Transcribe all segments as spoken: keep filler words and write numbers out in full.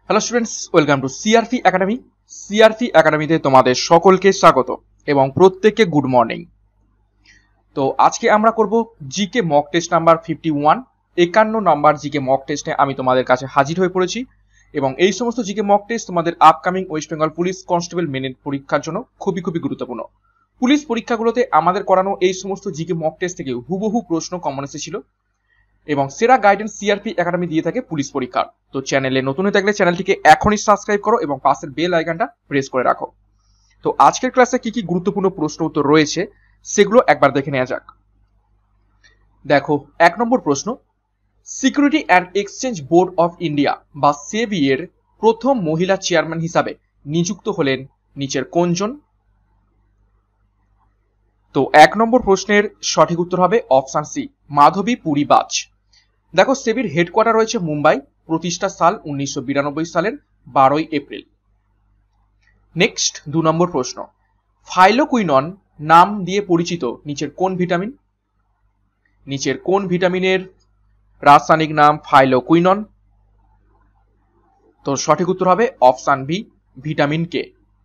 Hello students, welcome to CRP academy. CRP একাডেমিতে তোমাদের সকলকে স্বাগত এবং প্রত্যেককে গুড মর্নিং। তো আজকে আমরা করব GK mock test number fifty one. একান্ন নাম্বার জিকে মক টেস্টে আমি তোমাদের কাছে হাজির হয়ে পড়েছি এবং এই সমস্ত জিকে মক টেস্ট তোমাদের upcoming West Bengal police constable মেনের পরীক্ষার জন্য খুবই খুবই গুরুত্বপূর্ণ। পুলিশ পরীক্ষাগুলোতে আমাদের করানো এই সমস্ত জিকে মক টেস্ট থেকে হুবহু প্রশ্ন কমন এসেছিল এবং সেরা গাইডেন্স সিআরপি একাডেমি দিয়ে থাকে পুলিশ পরীক্ষার। তো চ্যানেলে নতুন হয়ে থাকলে চ্যানেলটিকে এখনই সাবস্ক্রাইব করো এবং পাশের বেল আইকনটা প্রেস করে রাখো। তো আজকের ক্লাসে কি কি গুরুত্বপূর্ণ প্রশ্ন উত্তর রয়েছে সেগুলো একবার দেখে নেওয়া যাক। দেখো, এক নম্বর প্রশ্ন, security and exchange board of India বা সেবি এর প্রথম মহিলা চেয়ারম্যান হিসাবে নিযুক্ত হলেন নিচের কোনজন? তো এক নম্বর প্রশ্নের সঠিক উত্তর হবে অপশন সি, মাধবী পুরী বাজ। দেখো, সেবির হেডকোয়ার্টার রয়েছে মুম্বাই, প্রতিষ্ঠা সাল উনিশশো বিরানব্বই সালের বারোই এপ্রিল। নেক্সট, দু নম্বর প্রশ্ন, ফাইলোকুইনন নাম দিয়ে পরিচিত নিচের কোন ভিটামিন? নিচের কোন ভিটামিনের রাসায়নিক নাম ফাইলোকুইনন? তো সঠিক উত্তর হবে অপশন বি, ভিটামিন কে।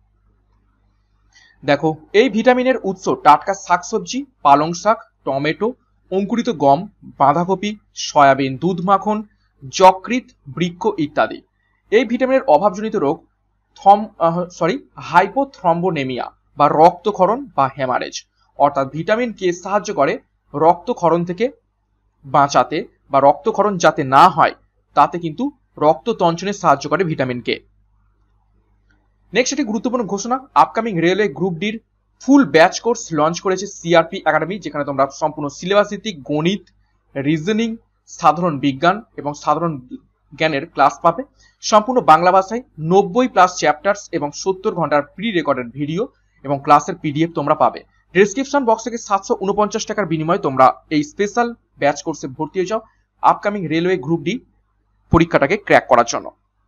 দেখো, এই ভিটামিনের উৎস টাটকা শাকসবজি, পালং শাক, টমেটো, অঙ্কুরিত গম, বাঁধাকপি, সয়াবিন, দুধ মাখন, যকৃৎ, বৃক্ষ ইত্যাদি। এই ভিটামিনের অভাবজনিত রোগ থম সরি হাইপোথ্রম্বোনেমিয়া বা রক্তক্ষরণ বা হেমারেজ। অর্থাৎ ভিটামিন কে সাহায্য করে রক্তক্ষরণ থেকে বাঁচাতে বা রক্তক্ষরণ যাতে না হয় তাতে কিন্তু রক্ত তঞ্চনে সাহায্য করে ভিটামিন কে। নেক্সট, একটি গুরুত্বপূর্ণ ঘোষণা, আপকামিং রেলওয়ে গ্রুপ ডির ফুল ব্যাচ কোর্স লঞ্চ করেছে সিআরপি একাডেমি, যেখানে তোমরা সম্পূর্ণ সিলেবাস ভিত্তিক গণিত, রিজনিং, সাধারণ বিজ্ঞান এবং সাধারণ জ্ঞানের ক্লাস পাবে সম্পূর্ণ বাংলা ভাষায়। নব্বই প্লাস চ্যাপ্টার্স এবং সত্তর ঘন্টার প্রি রেকর্ডেড ভিডিও এবং ক্লাসের পিডিএফ তোমরা পাবে। ডেসক্রিপশন বক্স থেকে সাতশো উনপঞ্চাশ টাকার বিনিময়ে তোমরা এই স্পেশাল ব্যাচ কোর্সে ভর্তি হয়ে যাও আপকামিং রেলওয়ে গ্রুপ ডি পরীক্ষাটাকে ক্র্যাক করার জন্য।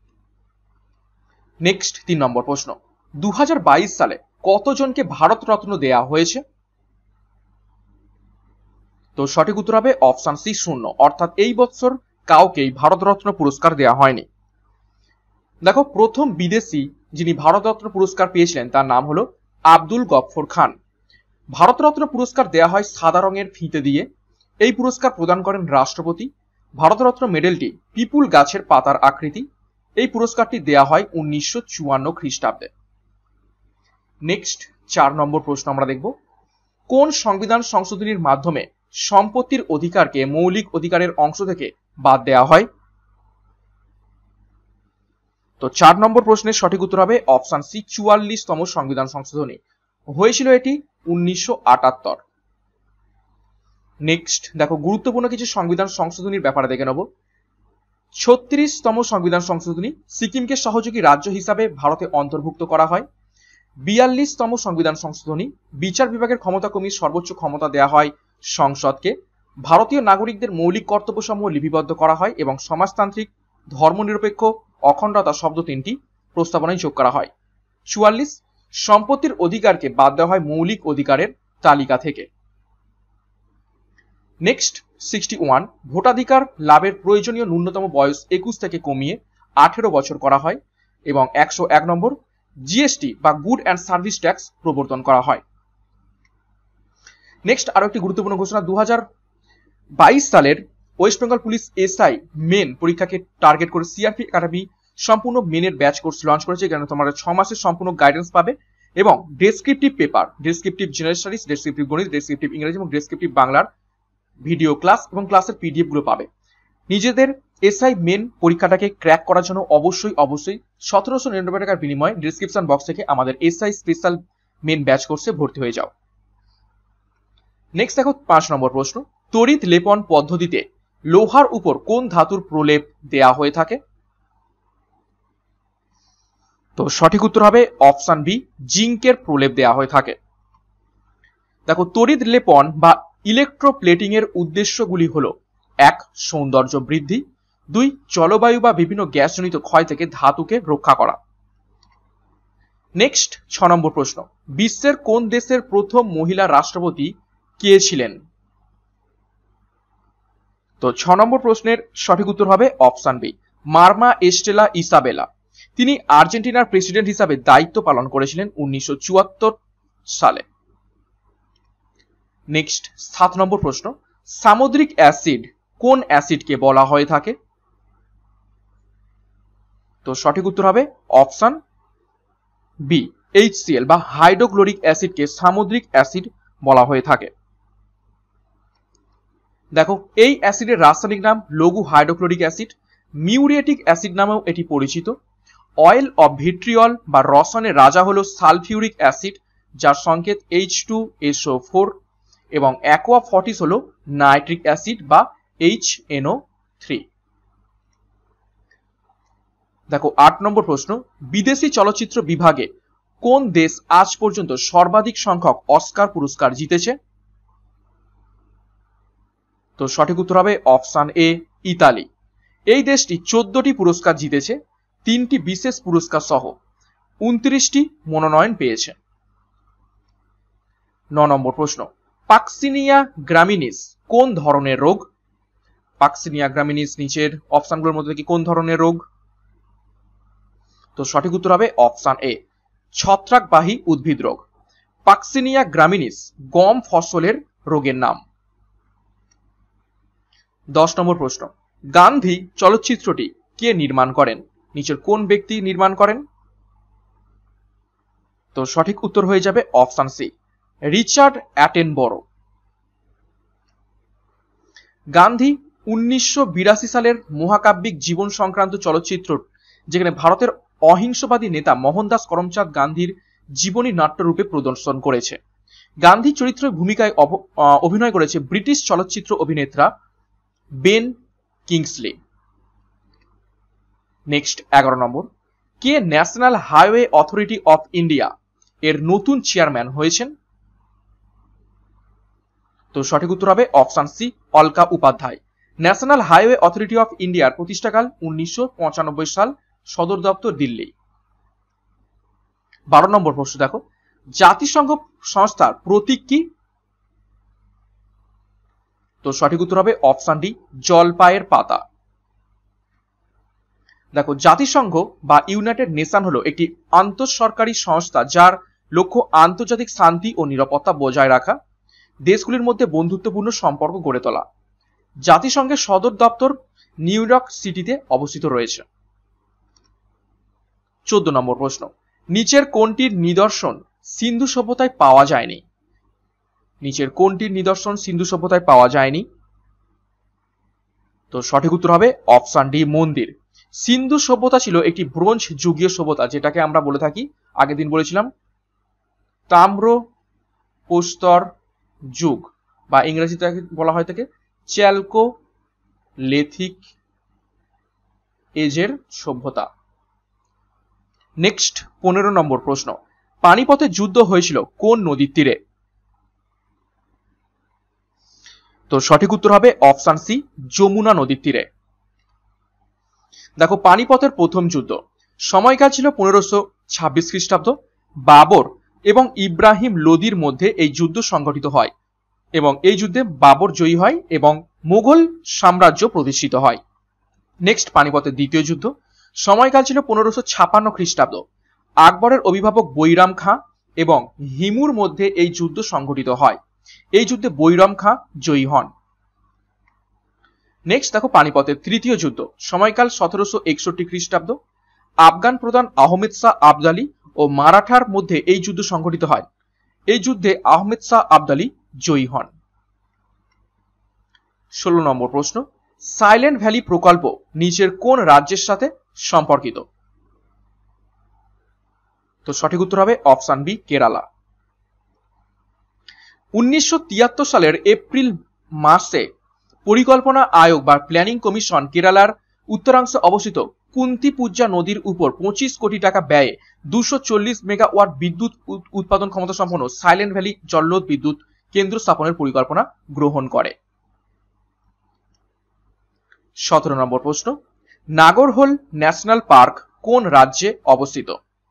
নেক্সট, তিন নম্বর প্রশ্ন, দু হাজার বাইশ সালে কতজনকে ভারত রত্ন দেয়া হয়েছে? তো সঠিক উত্তর হবে অপশন সি, শূন্য। অর্থাৎ এই বছর কাউকেই ভারত রত্ন পুরস্কার দেওয়া হয়নি। দেখো, প্রথম বিদেশি যিনি ভারত রত্ন পুরস্কার পেয়েছিলেন তার নাম হলো আব্দুল গফফর খান। ভারত রত্ন পুরস্কার দেওয়া হয় সাদা রঙের ফিতে দিয়ে। এই পুরস্কার প্রদান করেন রাষ্ট্রপতি। ভারতরত্ন মেডেলটি পিপুল গাছের পাতার আকৃতি। এই পুরস্কারটি দেয়া হয় উনিশশো চুয়ান্ন খ্রিস্টাব্দে। নেক্সট, চার নম্বর প্রশ্ন আমরা দেখব, কোন সংবিধান সংশোধনীর মাধ্যমে সম্পত্তির অধিকারকে মৌলিক অধিকারের অংশ থেকে বাদ দেওয়া হয়? তো চার নম্বর প্রশ্নের সঠিক উত্তর হবে অপশন সি, চুয়াল্লিশতম সংবিধান সংশোধনী। হয়েছিল এটি উনিশশো আটাত্তর। নেক্সট, দেখো, গুরুত্বপূর্ণ কিছু সংবিধান সংশোধনীর ব্যাপারে দেখে নেব। ছত্রিশতম সংবিধান সংশোধনী, সিকিমকে সহযোগী রাজ্য হিসাবে ভারতে অন্তর্ভুক্ত করা হয়। বিয়াল্লিশতম সংবিধান সংশোধনী, বিচার বিভাগের ক্ষমতা কমিয়ে সর্বোচ্চ ক্ষমতা দেওয়া হয় সংসদকে। ভারতীয় নাগরিকদের মৌলিক কর্তব্যসমূহ লিপিবদ্ধ করা হয় এবং সমাজতান্ত্রিক, ধর্মনিরপেক্ষ, অখণ্ডতা শব্দ তিনটি প্রস্তাবনায় যোগ করা হয়। চুয়াল্লিশ, সম্পত্তির অধিকারকে বাদ দেওয়া হয় মৌলিক অধিকারের তালিকা থেকে। নেক্সট, সিক্সটি ওয়ান, ভোটাধিকার লাভের প্রয়োজনীয় ন্যূনতম বয়স একুশ থেকে কমিয়ে আঠেরো বছর করা হয় এবং একশো এক নম্বর, জিএসটি বা গুড অ্যান্ড সার্ভিস ট্যাক্স প্রবর্তন করা হয়। নেক্সট, আরো একটি গুরুত্বপূর্ণ ঘোষণা, দু হাজার বাইশ সালের West Bengal police SI main পরীক্ষাকে টার্গেট করে সিআরপি একাডেমি সম্পূর্ণ মেনের ব্যাচ কোর্স লঞ্চ করেছে। এখানে তোমরা ছ মাসের সম্পূর্ণ গাইডেন্স পাবে এবং descriptive paper, descriptive general studies, descriptive গণিত, ডেসক্রিপটিভ ইংরেজি এবং ডেসক্রিপটিভ বাংলার ভিডিও ক্লাস এবং ক্লাসের পিডিএফ গুলো পাবে। নিজেদের এসআই মেন পরীক্ষাটাকে ক্র্যাক করার জন্য অবশ্যই অবশ্যই সতেরোশো নিরানব্বই টাকার বিনিময়ে ডিসক্রিপশন বক্স থেকে আমাদের এসআই স্পেশাল মেন ব্যাচ কোর্সে ভর্তি হয়ে যাও। নেক্সট, দেখো, পাঁচ নম্বর প্রশ্ন, তড়িৎ লেপন পদ্ধতিতে লোহার উপর কোন ধাতুর প্রলেপ দেয়া হয়ে থাকে? তো সঠিক উত্তর হবে অপশন বি, জিঙ্কের প্রলেপ দেয়া হয়ে থাকে। দেখো, তড়িৎ লেপন বা ইলেকট্রোপ্লেটিং এর উদ্দেশ্যগুলি হলো, এক, সৌন্দর্য বৃদ্ধি, দুই, জলবায়ু বা বিভিন্ন গ্যাসজনিত ক্ষয় থেকে ধাতুকে রক্ষা করা। নেক্সট, ছ নম্বর প্রশ্ন, বিশ্বের কোন দেশের প্রথম মহিলা রাষ্ট্রপতি কে ছিলেন? তো ছ নম্বর প্রশ্নের সঠিক উত্তর হবে option B, Maria Estela Isabela. তিনি আর্জেন্টিনার প্রেসিডেন্ট হিসাবে দায়িত্ব পালন করেছিলেন উনিশশো চুয়াত্তর সালে। নেক্সট সাত নম্বর প্রশ্ন, সামুদ্রিক অ্যাসিড কোন অ্যাসিডকে বলা হয়ে থাকে? তো সঠিক উত্তর হবে option B, H C L বা হাইড্রোক্লোরিক অ্যাসিডকে সামুদ্রিক অ্যাসিড বলা হয়ে থাকে। দেখো এই অ্যাসিডের রাসায়নিক নাম লঘু হাইড্রোক্লোরিক অ্যাসিড, মিউরিয়েটিক অ্যাসিড নামেও এটি পরিচিত। অয়েল অফ ভিট্রিয়ল বা রসায়নের রাজা হলো সালফিউরিক অ্যাসিড, যার সংকেত H two S O four, এবং অ্যাকোয়া ফর্টিস হলো নাইট্রিক অ্যাসিড বা এইচ এন ও থ্রি। দেখো আট নম্বর প্রশ্ন, বিদেশি চলচ্চিত্র বিভাগে কোন দেশ আজ পর্যন্ত সর্বাধিক সংখ্যক অস্কার পুরস্কার জিতেছে? তো সঠিক উত্তর হবে অপশন এ, ইতালি। এই দেশটি চোদ্দটি পুরস্কার জিতেছে, তিনটি বিশেষ পুরস্কার সহ উনত্রিশটি মনোনয়ন পেয়েছে। ন নম্বর প্রশ্ন, পাক্সিনিয়া গ্রামিনিস কোন ধরনের রোগ? পাক্সিনিয়া গ্রামিনিস নিচের অপশনগুলোর মধ্যে কি কোন ধরনের রোগ? তো সঠিক উত্তর হবে অপশন এ, ছত্রাকবাহী উদ্ভিদ রোগ। পাক্সিনিয়া গ্রামিনিস গম ফসলের রোগের নাম। দশ নম্বর প্রশ্ন, গান্ধী চলচ্চিত্রটি কে নির্মাণ করেন? নিচের কোন ব্যক্তি নির্মাণ করেন? তো সঠিক উত্তর হয়ে যাবে option C, Richard Attenborough. Gandhi উনিশশো বিরাশি সালের মহাকাব্যিক জীবন সংক্রান্ত চলচ্চিত্র, যেখানে ভারতের অহিংসবাদী নেতা মোহনদাস করমচাঁদ গান্ধীর জীবনী নাট্যরূপে প্রদর্শন করেছে। গান্ধী চরিত্রের ভূমিকায় অভিনয় করেছে ব্রিটিশ চলচ্চিত্র অভিনেতা বেন কিংসলি। নেক্সট এগারো নম্বর, কে national highway authority of India এর নতুন চেয়ারম্যান হয়েছেন? তো সঠিক উত্তর হবে option C, Alka Upadhyay. National highway authority of ইন্ডিয়ার প্রতিষ্ঠাকাল উনিশশো পঁচানব্বই সাল, সদর দপ্তর দিল্লি। বারো নম্বর প্রশ্ন দেখো, জাতিসংঘ সংস্থার প্রতীক কি? তো সঠিক উত্তর হবে অপশন ডি, জলপাইয়ের পাতা। দেখো জাতিসংঘ বা ইউনাইটেড নেশন হলো একটি আন্তঃসরকারি সংস্থা যার লক্ষ্য আন্তর্জাতিক শান্তি ও নিরাপত্তা বজায় রাখা, দেশগুলির মধ্যে বন্ধুত্বপূর্ণ সম্পর্ক গড়ে তোলা। জাতিসংঘের সদর দপ্তর নিউ ইয়র্ক সিটিতে অবস্থিত রয়েছে। চোদ্দ নম্বর প্রশ্ন, নিচের কোনটির নিদর্শন সিন্ধু সভ্যতায় পাওয়া যায়নি? নিচের কোনটির নিদর্শন সিন্ধু সভ্যতায় পাওয়া যায়নি? তো সঠিক উত্তর হবে অপশন ডি, মন্দির। সিন্ধু সভ্যতা ছিল একটি ব্রোঞ্জ যুগীয় সভ্যতা, যেটাকে আমরা বলে থাকি, আগের দিন বলেছিলাম, তাম্র প্রস্তর যুগ, বা ইংরেজিতে বলা হয় থাকে চ্যালকোলিথিক এজের সভ্যতা। নেক্সট পনেরো নম্বর প্রশ্ন, পানিপথের যুদ্ধ হয়েছিল কোন নদীর তীরে? তো সঠিক উত্তর হবে অপশন সি, যমুনা নদীর তীরে। দেখো পানিপথের প্রথম যুদ্ধ সময়কাল ছিল পনেরোশো ছাব্বিশ খ্রিস্টাব্দ। বাবর এবং ইব্রাহিম লোদির মধ্যে এই যুদ্ধ সংঘটিত হয় এবং এই যুদ্ধে বাবর জয়ী হয় এবং মুঘল সাম্রাজ্য প্রতিষ্ঠিত হয়। নেক্সট পানিপথের দ্বিতীয় যুদ্ধ সময়কাল ছিল পনেরোশো ছাপান্ন খ্রিস্টাব্দ। আকবরের অভিভাবক বৈরাম খাঁ এবং হিমুর মধ্যে এই যুদ্ধ সংঘটিত হয়। এই যুদ্ধে বৈরাম খাঁ জয়ী হন। নেক্সট দেখো পানিপথের তৃতীয় যুদ্ধ সময়কাল সতেরোশো একষট্টি খ্রিস্টাব্দ। আফগান প্রধান আহমেদ শাহ আবদালি ও মারাঠার মধ্যে এই যুদ্ধ সংঘটিত হয়। এই যুদ্ধে আহমেদ শাহ আবদালি জয়ী হন। ষোলো নম্বর প্রশ্ন, সাইলেন্ট ভ্যালি প্রকল্প নিচের কোন রাজ্যের সাথে সম্পর্কিত? তো সঠিক উত্তর হবে অপশন বি, কেরালা। উনিশশো তিয়াত্তর সালের এপ্রিল মাসে পরিকল্পনা আয়োগ বা প্ল্যানিং কমিশন কেরালার উত্তরাংশে অবস্থিত কুন্তিপুজা নদীর উপর পঁচিশ কোটি টাকা ব্যয়ে দুশো চল্লিশ মেগাওয়াট বিদ্যুৎ উৎপাদন ক্ষমতা সম্পন্ন সাইলেন্ট ভ্যালি জলরোধ বিদ্যুৎ কেন্দ্র স্থাপনের পরিকল্পনা গ্রহণ করে। সতেরো নম্বর প্রশ্ন, নাগরহোল ন্যাশনাল পার্ক কোন রাজ্যে অবস্থিত?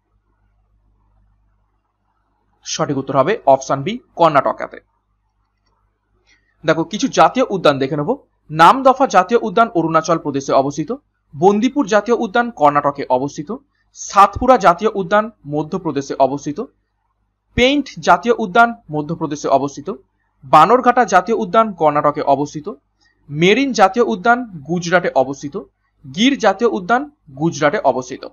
সঠিক উত্তর হবে অপশন বি, কর্ণাটকাতে। দেখো কিছু জাতীয় উদ্যান দেখে নেব। নামদফা জাতীয় উদ্যান অরুণাচল প্রদেশে অবস্থিত। বন্দিপুর জাতীয় উদ্যান কর্ণাটকে অবস্থিত। সাতপুরা জাতীয় উদ্যান মধ্যপ্রদেশে অবস্থিত। পেইন্ট জাতীয় উদ্যান মধ্যপ্রদেশে অবস্থিত। বানরঘাটা জাতীয় উদ্যান কর্ণাটকে অবস্থিত। মেরিন জাতীয় উদ্যান গুজরাটে অবস্থিত। গির জাতীয় উদ্যান গুজরাটে অবস্থিত।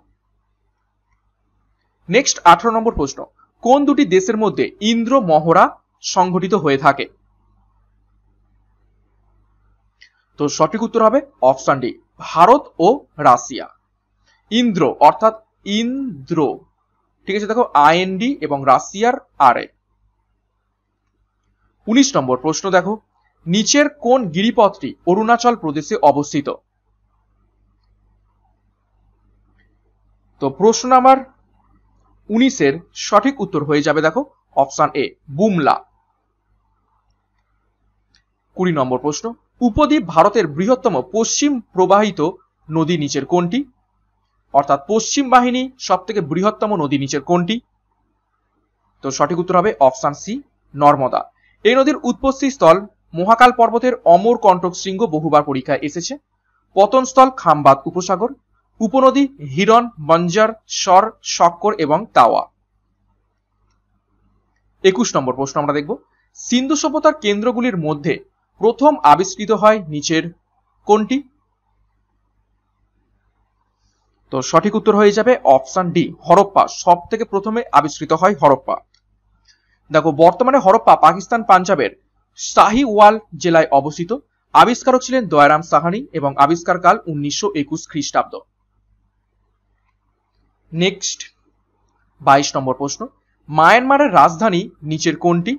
নেক্সট আঠারো নম্বর প্রশ্ন, কোন দুটি দেশের মধ্যে ইন্দ্র মহড়া সংঘটিত হয়ে থাকে? তো সঠিক উত্তর হবে অপশন ডি, ভারত ও রাশিয়া। ইন্দ্র অর্থাৎ ইন্দ্র, ঠিক আছে, দেখো আইএনডি এবং রাশিয়ার আর এ। উনিশ নম্বর প্রশ্ন দেখো, নিচের কোন গিরিপথটি অরুণাচল প্রদেশে অবস্থিত? তো প্রশ্ন নাম্বার উনিশের সঠিক উত্তর হয়ে যাবে দেখো অপশন এ, বুমলা। কুড়ি নম্বর প্রশ্ন, উপদ্বীপ ভারতের বৃহত্তম পশ্চিম প্রবাহিত নদী নিচের কোনটি? অর্থাৎ পশ্চিম বাহিনী সব থেকে বৃহত্তম নদী নিচের কোনটি? তো সঠিক উত্তর হবে অপশন সি, নর্মদা। এই নদীর উৎপত্তি স্থল মহাকাল পর্বতের অমর কণ্টক শৃঙ্গ বহুবার পরীক্ষায় এসেছে। পতনস্থল খামবাদ উপসাগর। উপনদী হিরণ, বঞ্জার, স্বর, শক্কর এবং তাওয়া। একুশ নম্বর প্রশ্ন আমরা দেখব, সিন্ধু সভ্যতার কেন্দ্রগুলির মধ্যে প্রথম আবিষ্কৃত হয় নিচের কোনটি? তো সঠিক উত্তর হয়ে যাবে অপশন ডি, হরপ্পা। সব থেকে প্রথমে আবিষ্কৃত হয় হরপ্পা। দেখো বর্তমানে হরপ্পা পাকিস্তান পাঞ্জাবের শাহিওয়াল জেলায় অবস্থিত। আবিষ্কারক ছিলেন দয়ারাম সাহানি এবং আবিষ্কার কাল উনিশশো একুশ খ্রিস্টাব্দ। নেক্সট বাইশ নম্বর প্রশ্ন, মায়ানমারের রাজধানী নিচের কোনটি?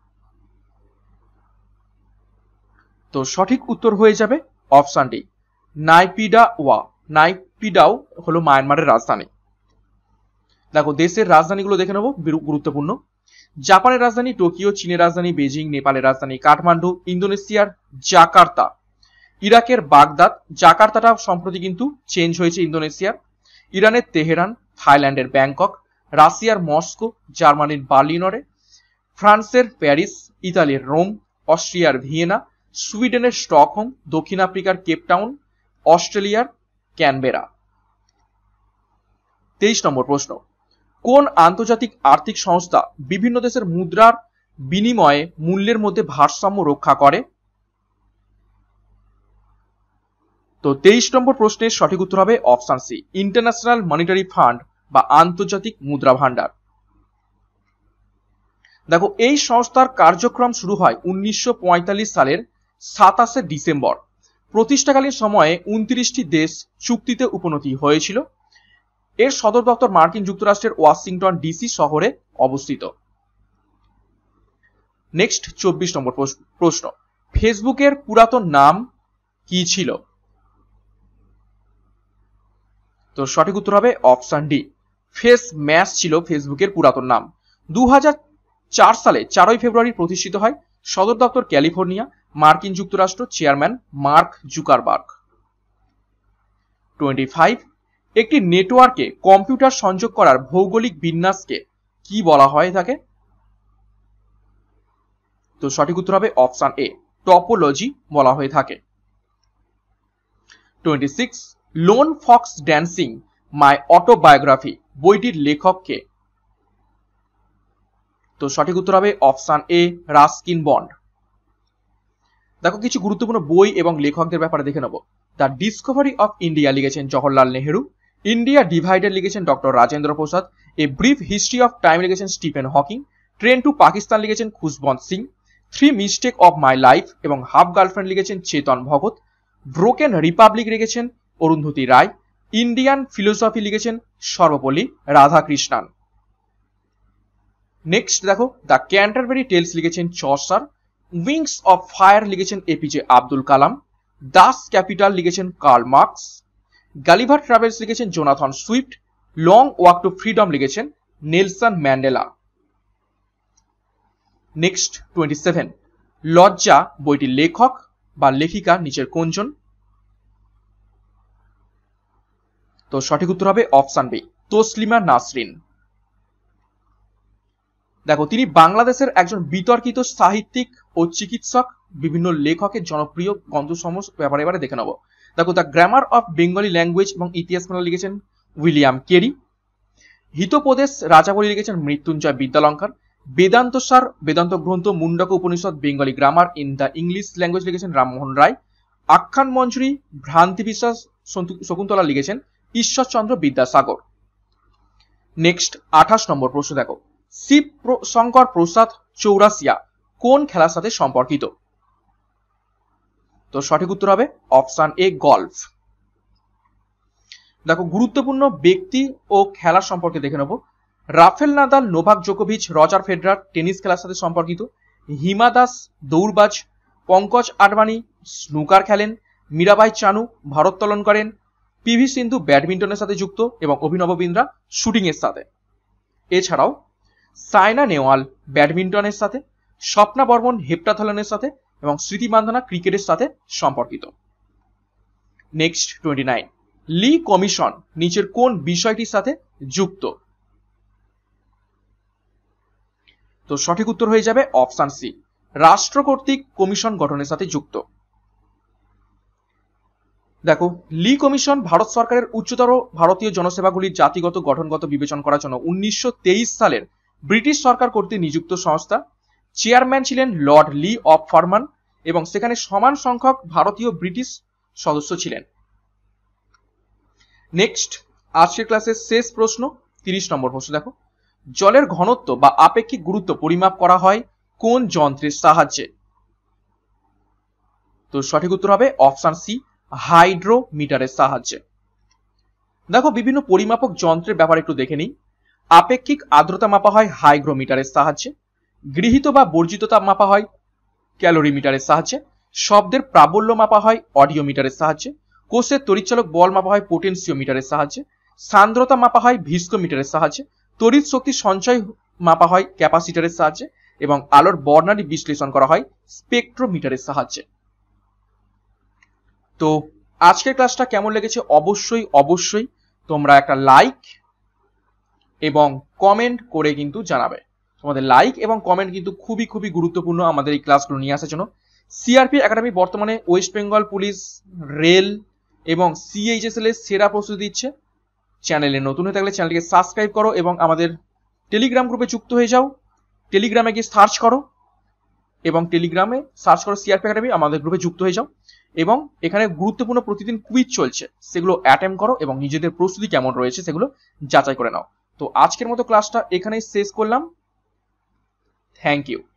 তো সঠিক উত্তর হয়ে যাবে অপশন ডি, নাইপিডাওয়া। নাইপিডাও হলো মায়ানমারের রাজধানী। দেখো দেশের রাজধানীগুলো দেখে নেব, গুরুত্বপূর্ণ। জাপানের রাজধানী টোকিও, চীনের রাজধানী বেজিং, নেপালের রাজধানী কাঠমান্ডু, ইন্দোনেশিয়ার জাকার্তা, ইরাকের বাগদাদ। জাকার্তাটা সম্প্রতি কিন্তু চেঞ্জ হয়েছে ইন্দোনেশিয়ার। ইরানের তেহরান, থাইল্যান্ডের ব্যাংকক, রাশিয়ার মস্কো, জার্মানির বার্লিনরে, ফ্রান্সের প্যারিস, ইতালির রোম, অস্ট্রিয়ার ভিয়েনা, সুইডেনের স্টকহোম, দক্ষিণ আফ্রিকার কেপটাউন, অস্ট্রেলিয়ার ক্যানবেরা। তেইশ নম্বর প্রশ্ন, কোন আন্তর্জাতিক আর্থিক সংস্থা বিভিন্ন দেশের মুদ্রার বিনিময়ে মূল্যের মধ্যে ভারসাম্য রক্ষা করে? তো তেইশ নম্বর প্রশ্নের সঠিক উত্তর হবে option C, international monetary fund বা আন্তর্জাতিক মুদ্রা ভান্ডার। দেখো এই সংস্থার কার্যক্রম শুরু হয় উনিশশো পঁয়তাল্লিশ সালের সাতাশে ডিসেম্বর। প্রতিষ্ঠাকালীন সময়ে উনত্রিশটি দেশ চুক্তিতে উপনীত হয়েছিল। এর সদর দপ্তর মার্কিন যুক্তরাষ্ট্রের ওয়াশিংটন ডিসি শহরে অবস্থিত। নেক্সট চব্বিশ নম্বর প্রশ্ন, ফেসবুকের পুরাতন নাম কি ছিল? তো সঠিক উত্তর হবে অপশন ডি, ফেস ম্যাশ ছিল ফেসবুকের পুরাতন নাম। দু হাজার চার সালে চারই ফেব্রুয়ারি প্রতিষ্ঠিত হয়। সদর দপ্তর ক্যালিফোর্নিয়া, মার্কিন যুক্তরাষ্ট্র, chairman Mark Zuckerberg. Twenty five, একটি নেটওয়ার্কে কম্পিউটার সংযোগ করার ভৌগোলিক বিন্যাসকে কি বলা হয় থাকে? তো সঠিক উত্তর হবে অপশন এ, টপোলজি বলা হয়ে থাকে। Twenty six, lone fox dancing my autobiography বইটির লেখক কে? তো সঠিক উত্তর হবে অপশন এ, রাস্কিন বন্ড। দেখো কিছু গুরুত্বপূর্ণ বই এবং লেখকদের ব্যাপারে দেখে নেব। দ্য ডিসকভারি অফ ইন্ডিয়া লিখেছেন জওহরলাল নেহেরু। ইন্ডিয়া ডিভাইডেড লিখেছেন doctor Rajendra Prasad. A brief history of time লিখেছেন Stephen Hawking. Train to Pakistan লিখেছেন Khushwant Singh. Three mistake of my life এবং হাফ গার্লফ্রেন্ড লিখেছেন চেতন ভগত। ব্রোকেন রিপাবলিক লিখেছেন অরুন্ধতী রায়। ইন্ডিয়ান ফিলোসফি লিখেছেন সর্বপল্লী রাধাকৃষ্ণান। নেক্সট দেখো, দ্য ক্যান্টারবেরি টেলস লিখেছেন চসার। উইংস অফ ফায়ার লিখেছেন APJ Abdul Kalam. Das Capital লিখেছেন কার্ল মার্কস। গালিভার ট্রাভেলস লিখেছেন Jonathan Swift. Long walk to freedom লিখেছেন Nelson Mandela. Next twenty seven, Lajja বইটির লেখক বা লেখিকা নিচের কোনজন? তো সঠিক উত্তর হবে অপশন বি, তসলিমা নাসরিন। দেখো তিনি বাংলাদেশের একজন বিতর্কিত সাহিত্যিক ও চিকিৎসক। বিভিন্ন লেখকের জনপ্রিয় গ্রন্থসমূহ ব্যাপারে এবারে দেখে নেব। দেখো the grammar of Bengali language এবং ইতিহাস লিখেছেন উইলিয়াম কেরি। হিতোপদেশ রাজাবলী লিখেছেন Mrityunjay Vidyalankar. Vedanta Sar Vedanta Grantha Mundaka Upanishad Bengali grammar in the English language লিখেছেন রামমোহন রায়। আখ্যান মঞ্জুরি ভ্রান্তি বিশ্বাস শকুন্তলা লিখেছেন ঈশ্বরচন্দ্র বিদ্যাসাগর। নেক্সট আঠাশ নম্বর প্রশ্ন দেখো, শিব শঙ্কর প্রসাদ চৌরাসিয়া কোন খেলার সাথে সম্পর্কিত? তো সঠিক উত্তর হবে অপশন এ গলফ। দেখো গুরুত্বপূর্ণ ব্যক্তি ও খেলার সম্পর্কে দেখে নেব। রাফেল নাদাল, নোভাক জোকোভিচ, রজার ফেডরার টেনিস খেলার সাথে সম্পর্কিত। হিমা দাস দৌড়বাজ, পঙ্কজ আডবাণী স্নুকার খেলেন, মীরাবাই চানু ভারোত্তোলন করেন, পিভি সিন্ধু ব্যাডমিন্টনের সাথে যুক্ত এবং অভিনব বিন্দ্রা শুটিং এর সাথে। এছাড়াও সাইনা নেওয়াল ব্যাডমিন্টনের সাথে, স্বপ্না বর্মন হেপ্টাথলনের সাথে এবং স্মৃতি মান্ধানা ক্রিকেটের সাথে সম্পর্কিত। Next twenty nine, Lee commission নিচের কোন বিষয়টির সাথে যুক্ত? তো সঠিক উত্তর হয়ে যাবে অপশন সি, রাষ্ট্র কর্তৃক কমিশন গঠনের সাথে যুক্ত। দেখো লি কমিশন ভারত সরকারের উচ্চতর ভারতীয় জনসেবাগুলির জাতিগত গঠনগত বিবেচনা করার জন্য উনিশশো তেইশ সালের ব্রিটিশ সরকার কর্তৃক নিযুক্ত সংস্থা। চেয়ারম্যান ছিলেন লর্ড লি অফ ফারমান এবং সেখানে সমান সংখ্যক ভারতীয় ব্রিটিশ সদস্য ছিলেন। নেক্সট আজকের ক্লাসের শেষ প্রশ্ন, তিরিশ নম্বর প্রশ্ন দেখো, জলের ঘনত্ব বা আপেক্ষিক গুরুত্ব পরিমাপ করা হয় কোন যন্ত্রের সাহায্যে? তো সঠিক উত্তর হবে অপশন সি, হাইড্রোমিটারের সাহায্যে। দেখো বিভিন্ন পরিমাপক যন্ত্রের ব্যাপারে একটু দেখে নিই। আপেক্ষিক আর্দ্রতা মাপা হয় হাইগ্রোমিটারের সাহায্যে, গৃহীত বা বর্জিত তাপ মাপা হয় ক্যালোরিমিটারের সাহায্যে, শব্দের প্রাবল্য মাপা হয় অডিওমিটারের সাহায্যে, কোষের তড়িৎচালক বল মাপা হয় পোটেনশিওমিটারের সাহায্যে, সান্দ্রতা মাপা হয় ভিস্কোমিটারের সাহায্যে, তড়িৎ শক্তি সঞ্চয় মাপা হয় ক্যাপাসিটরের সাহায্যে এবং আলোর বর্ণালী বিশ্লেষণ করা হয় স্পেকট্রোমিটারের সাহায্যে। তো আজকের ক্লাসটা কেমন লেগেছে অবশ্যই অবশ্যই তোমরা একটা লাইক এবং কমেন্ট করে কিন্তু জানাবে। তোমাদের লাইক এবং কমেন্ট কিন্তু খুবই খুবই গুরুত্বপূর্ণ আমাদের এই ক্লাসগুলো নিয়ে আসার জন্য। সিআরপি একাডেমি বর্তমানে ওয়েস্ট বেঙ্গল পুলিশ, রেল এবং সিএইচএসএল এর সেরা প্রস্তুতি দিচ্ছে। চ্যানেলে নতুন হয়ে থাকলে চ্যানেলটিকে সাবস্ক্রাইব করো এবং আমাদের টেলিগ্রাম গ্রুপে যুক্ত হয়ে যাও। টেলিগ্রামে গিয়ে সার্চ করো এবং টেলিগ্রামে সার্চ করো সিআরপি একাডেমি, আমাদের গ্রুপে যুক্ত হয়ে যাও এবং এখানে গুরুত্বপূর্ণ প্রতিদিন কুইজ চলছে, সেগুলো অ্যাটেম্প করো এবং নিজেদের প্রস্তুতি কেমন রয়েছে সেগুলো যাচাই করে নাও। তো আজকের মতো ক্লাসটা এখানেই শেষ করলাম। Thank you.